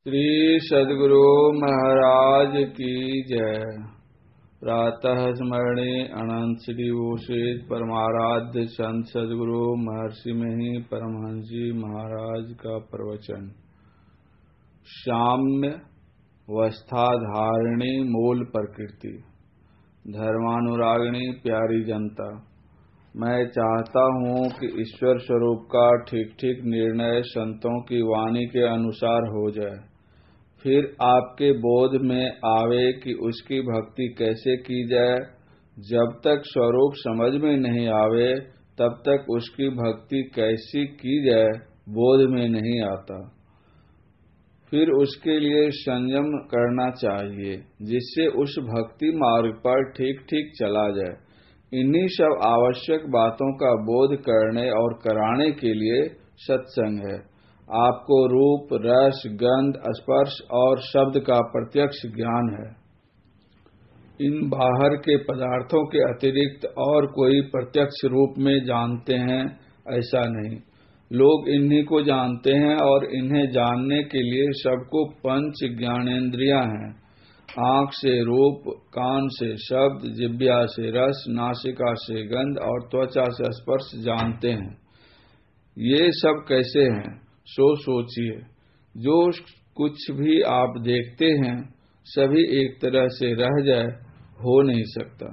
श्री सद्गुरु महाराज की जय। प्रातः स्मरणे अनंत श्री भूषित परमाराध्य संत सद्गुरु महर्षि मही परमहंस जी महाराज का प्रवचन। साम्य वस्थाधारिणी मूल प्रकृति, धर्मानुरागिणी प्यारी जनता, मैं चाहता हूँ कि ईश्वर स्वरूप का ठीक ठीक निर्णय संतों की वाणी के अनुसार हो जाए। फिर आपके बोध में आवे कि उसकी भक्ति कैसे की जाए। जब तक स्वरूप समझ में नहीं आवे तब तक उसकी भक्ति कैसी की जाए बोध में नहीं आता। फिर उसके लिए संयम करना चाहिए जिससे उस भक्ति मार्ग पर ठीक ठीक चला जाए। इन्हीं सब आवश्यक बातों का बोध करने और कराने के लिए सत्संग है। आपको रूप, रस, गंध, स्पर्श और शब्द का प्रत्यक्ष ज्ञान है। इन बाहर के पदार्थों के अतिरिक्त और कोई प्रत्यक्ष रूप में जानते हैं ऐसा नहीं। लोग इन्हीं को जानते हैं और इन्हें जानने के लिए सबको पंच ज्ञानेंद्रियां हैं। आंख से रूप, कान से शब्द, जिह्वा से रस, नासिका से गंध और त्वचा से स्पर्श जानते हैं। ये सब कैसे हैं सो सोचिए। जो कुछ भी आप देखते हैं सभी एक तरह से रह जाए हो नहीं सकता।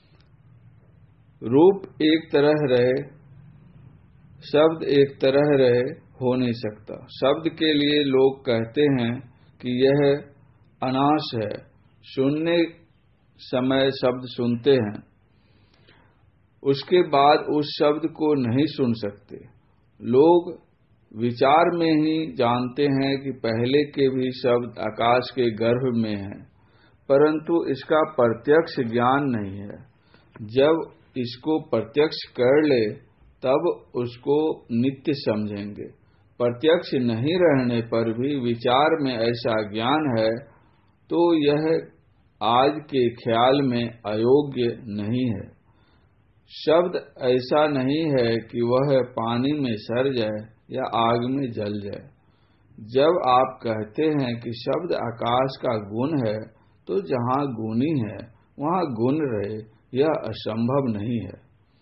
रूप एक तरह रहे, शब्द एक तरह रहे हो नहीं सकता। शब्द के लिए लोग कहते हैं कि यह अनाश है। सुनने समय शब्द सुनते हैं, उसके बाद उस शब्द को नहीं सुन सकते। लोग विचार में ही जानते हैं कि पहले के भी शब्द आकाश के गर्भ में हैं, परंतु इसका प्रत्यक्ष ज्ञान नहीं है। जब इसको प्रत्यक्ष कर ले तब उसको नित्य समझेंगे। प्रत्यक्ष नहीं रहने पर भी विचार में ऐसा ज्ञान है तो यह आज के ख्याल में अयोग्य नहीं है। शब्द ऐसा नहीं है कि वह पानी में सर जाए या आग में जल जाए। जब आप कहते हैं कि शब्द आकाश का गुण है तो जहां गुणी है वहां गुण रहे, यह असंभव नहीं है।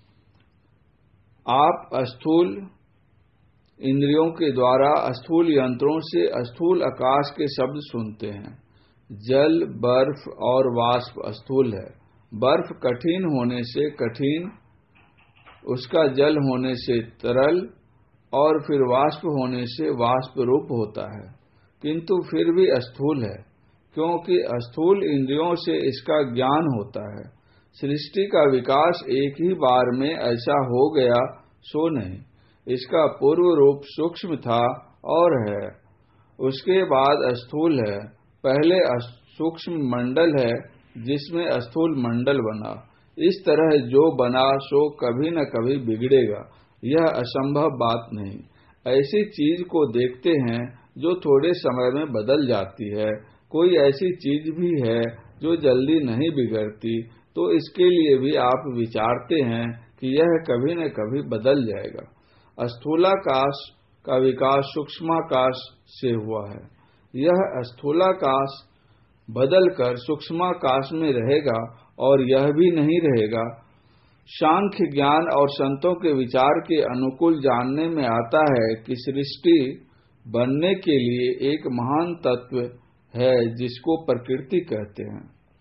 आप स्थूल इंद्रियों के द्वारा स्थूल यंत्रों से स्थूल आकाश के शब्द सुनते हैं। जल, बर्फ और वाष्प स्थूल है। बर्फ कठिन होने से कठिन, उसका जल होने से तरल और फिर वाष्प होने से वाष्प रूप होता है, किंतु फिर भी स्थूल है क्योंकि स्थूल इंद्रियों से इसका ज्ञान होता है। सृष्टि का विकास एक ही बार में ऐसा हो गया सो नहीं। इसका पूर्व रूप सूक्ष्म था और है, उसके बाद स्थूल है। पहले सूक्ष्म मंडल है जिसमें स्थूल मंडल बना। इस तरह जो बना सो कभी न कभी बिगड़ेगा, यह असंभव बात नहीं। ऐसी चीज को देखते हैं जो थोड़े समय में बदल जाती है। कोई ऐसी चीज भी है जो जल्दी नहीं बिगड़ती, तो इसके लिए भी आप विचारते हैं कि यह कभी न कभी बदल जाएगा। स्थूलाकाश का विकास सूक्ष्माकाश से हुआ है। यह स्थूलाकाश बदलकर सूक्ष्माकाश में रहेगा और यह भी नहीं रहेगा। सांख्य ज्ञान और संतों के विचार के अनुकूल जानने में आता है कि सृष्टि बनने के लिए एक महान तत्व है जिसको प्रकृति कहते हैं।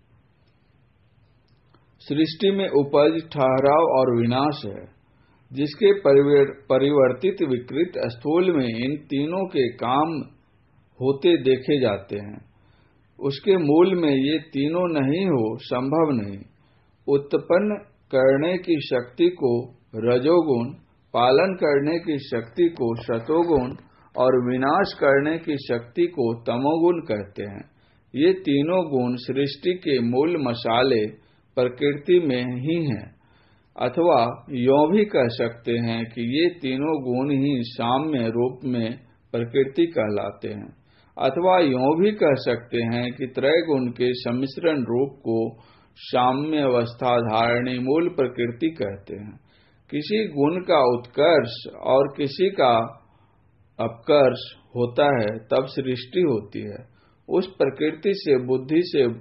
सृष्टि में उपज, ठहराव और विनाश है, जिसके परिवर्तित विकृत स्थूल में इन तीनों के काम होते देखे जाते हैं। उसके मूल में ये तीनों नहीं हो संभव नहीं। उत्पन्न करने की शक्ति को रजोगुण, पालन करने की शक्ति को सतोगुण और विनाश करने की शक्ति को तमोगुण कहते हैं। ये तीनों गुण सृष्टि के मूल मसाले प्रकृति में ही हैं। अथवा यों भी कह सकते हैं कि ये तीनों गुण ही साम्य रूप में प्रकृति कहलाते हैं। अथवा यों भी कह सकते हैं कि त्रय गुण के सम्मिश्रण रूप को साम्य अवस्था धारणी मूल प्रकृति कहते हैं। किसी गुण का उत्कर्ष और किसी का अपकर्ष होता है तब सृष्टि होती है। उस प्रकृति से बुद्धि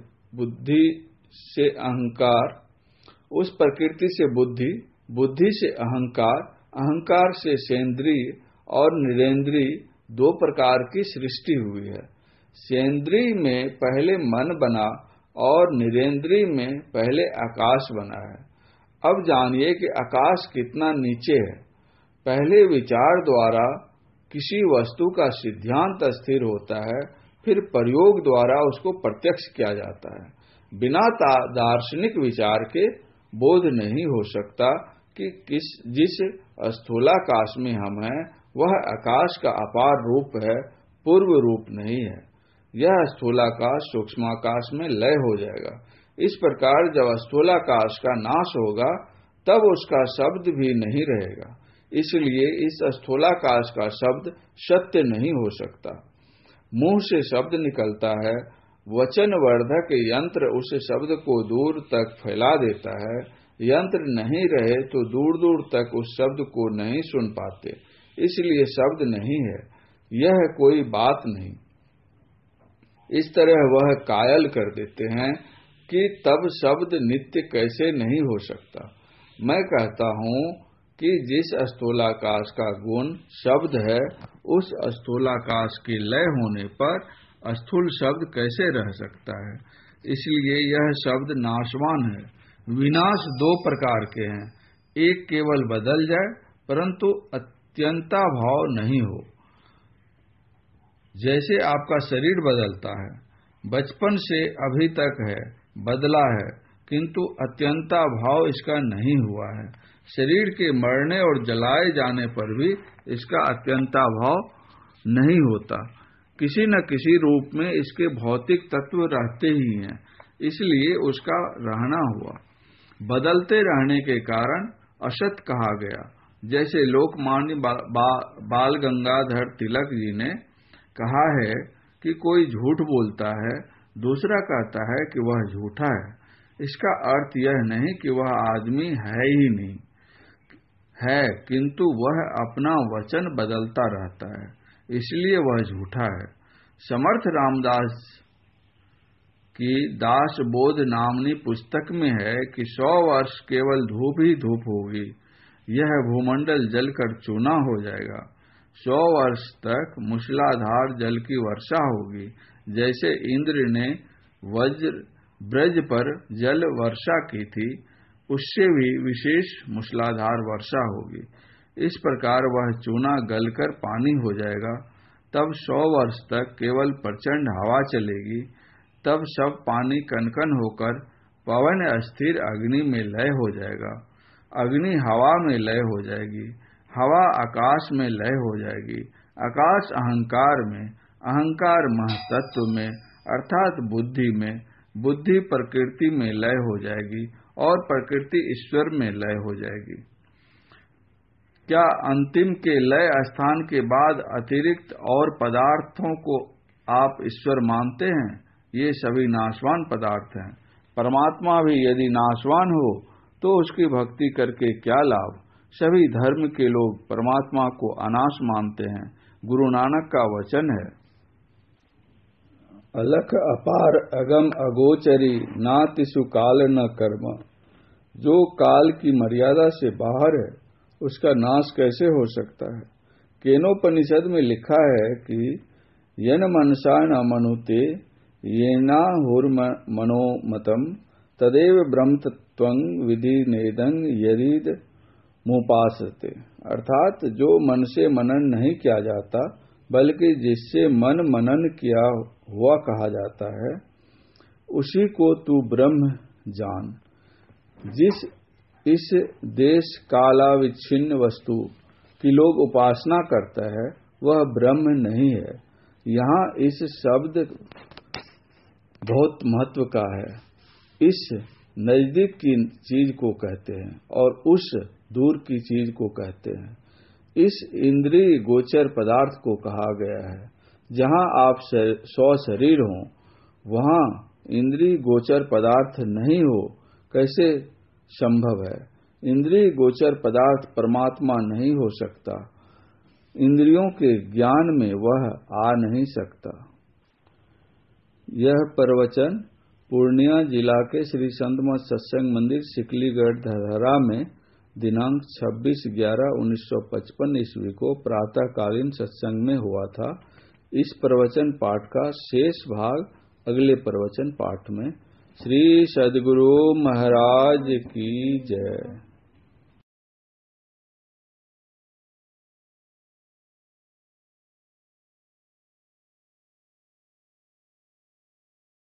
से अहंकार, उस प्रकृति से बुद्धि, बुद्धि से अहंकार, अहंकार से सेंद्रीय और निरेंद्रीय दो प्रकार की सृष्टि हुई है। सेंद्रीय में पहले मन बना और निरेंद्रीय में पहले आकाश बना है। अब जानिए कि आकाश कितना नीचे है। पहले विचार द्वारा किसी वस्तु का सिद्धांत स्थिर होता है, फिर प्रयोग द्वारा उसको प्रत्यक्ष किया जाता है। बिना दार्शनिक विचार के बोध नहीं हो सकता कि जिस स्थूलाकाश में हम हैं वह आकाश का अपार रूप है, पूर्व रूप नहीं है। यह स्थूलाकाश सूक्ष्माकाश में लय हो जाएगा। इस प्रकार जब स्थूलाकाश का नाश होगा तब उसका शब्द भी नहीं रहेगा। इसलिए इस स्थूलाकाश का शब्द सत्य नहीं हो सकता। मुंह से शब्द निकलता है, वचनवर्धक यंत्र उस शब्द को दूर तक फैला देता है। यंत्र नहीं रहे तो दूर दूर तक उस शब्द को नहीं सुन पाते, इसलिए शब्द नहीं है। यह कोई बात नहीं। इस तरह वह कायल कर देते हैं कि तब शब्द नित्य कैसे नहीं हो सकता। मैं कहता हूं कि जिस स्थूलाकाश का गुण शब्द है, उस स्थूलाकाश के लय होने पर स्थूल शब्द कैसे रह सकता है। इसलिए यह शब्द नाशवान है। विनाश दो प्रकार के हैं, एक केवल बदल जाए परंतु अत्यंता भाव नहीं हो। जैसे आपका शरीर बदलता है, बचपन से अभी तक है, बदला है, किंतु अत्यंता भाव इसका नहीं हुआ है। शरीर के मरने और जलाए जाने पर भी इसका अत्यंता भाव नहीं होता। किसी न किसी रूप में इसके भौतिक तत्व रहते ही हैं, इसलिए उसका रहना हुआ। बदलते रहने के कारण असत कहा गया। जैसे लोकमान्य बाल गंगाधर तिलक जी ने कहा है कि कोई झूठ बोलता है, दूसरा कहता है कि वह झूठा है। इसका अर्थ यह नहीं कि वह आदमी है ही नहीं है, किंतु वह अपना वचन बदलता रहता है, इसलिए वह झूठा है। समर्थ रामदास की दास बोध नामनी पुस्तक में है कि 100 वर्ष केवल धूप ही धूप होगी, यह भूमंडल जलकर चूना हो जाएगा। 100 वर्ष तक मूसलाधार जल की वर्षा होगी, जैसे इंद्र ने ब्रज पर जल वर्षा की थी, उससे भी विशेष मूसलाधार वर्षा होगी। इस प्रकार वह चूना गलकर पानी हो जाएगा। तब 100 वर्ष तक केवल प्रचंड हवा चलेगी, तब सब पानी कनकन होकर पवन अस्थिर अग्नि में लय हो जाएगा। अग्नि हवा में लय हो जाएगी, हवा आकाश में लय हो जाएगी, आकाश अहंकार में, अहंकार महतत्व में अर्थात बुद्धि में, बुद्धि प्रकृति में लय हो जाएगी और प्रकृति ईश्वर में लय हो जाएगी। क्या अंतिम के लय स्थान के बाद अतिरिक्त और पदार्थों को आप ईश्वर मानते हैं? ये सभी नाशवान पदार्थ हैं। परमात्मा भी यदि नाशवान हो तो उसकी भक्ति करके क्या लाभ। सभी धर्म के लोग परमात्मा को अनाश मानते हैं। गुरु नानक का वचन है, अलख अपार अगम अगोचरी नातिसु काल न कर्म। जो काल की मर्यादा से बाहर है उसका नाश कैसे हो सकता है। केनोपनिषद में लिखा है कि यन मनसा न मनुते येना हुर्मनोमतम तदेव ब्रह्मतत्वं विधि नेदं यदि मुपासते। अर्थात जो मन से मनन नहीं किया जाता बल्कि जिससे मन मनन किया हुआ कहा जाता है, उसी को तू ब्रह्म जान। जिस इस देश कालाविच्छिन्न वस्तु की लोग उपासना करता है वह ब्रह्म नहीं है। यहाँ इस शब्द बहुत महत्व का है। इस नजदीक की चीज को कहते हैं और उस दूर की चीज को कहते हैं। इस इंद्रिय गोचर पदार्थ को कहा गया है। जहाँ आप 100 शरीर हों वहाँ इंद्रिय गोचर पदार्थ नहीं हो कैसे संभव है। इंद्रिय गोचर पदार्थ परमात्मा नहीं हो सकता। इंद्रियों के ज्ञान में वह आ नहीं सकता। यह प्रवचन पूर्णिया जिला के श्री संत मत सत्संग मंदिर सिकलीगढ़ धरहरा में दिनांक 26/11/1955 ईस्वी को प्रातःकालीन सत्संग में हुआ था। इस प्रवचन पाठ का शेष भाग अगले प्रवचन पाठ में। श्री सद्गुरु महाराज की जय।